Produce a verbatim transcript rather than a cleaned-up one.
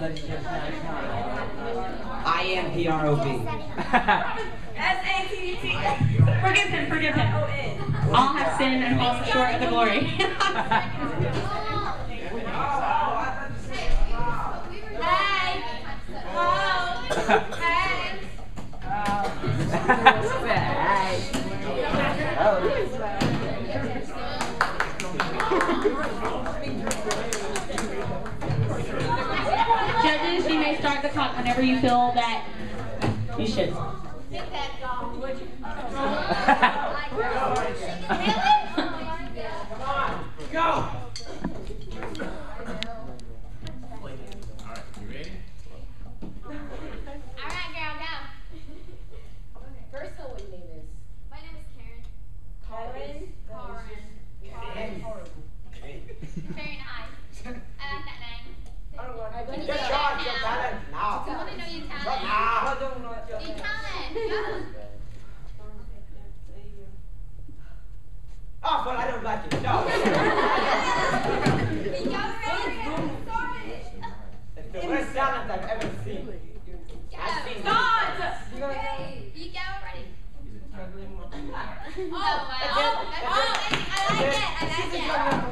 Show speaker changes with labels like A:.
A: I am P R O B.
B: S A T T. Forgive him, forgive him. All have sinned and fall short of the glory. Hey! Hello! Hey! Judges, you may start the clock whenever you feel that you should.
C: Get that dog, would you?
A: Go!
D: Alright, you ready?
C: Alright, girl, go.
E: First, tell what your name is.
C: My name is Karen.
E: Karen.
C: Karen.
E: Karen.
C: Very nice. I like that name. Can you
A: Get
C: say
A: shot,
C: that
A: your
C: now?
A: talent now.
C: I want to know your
A: Shut
C: talent.
A: now.
C: Your talent. Go.
A: Oh, but I don't like it. No.
C: Y'all ready?
A: It's the worst talent I've ever seen. I've seen
C: Stop!
A: this.
C: Hey, you go already.
D: He's a
C: Oh, wow. Oh, I like it. I like it.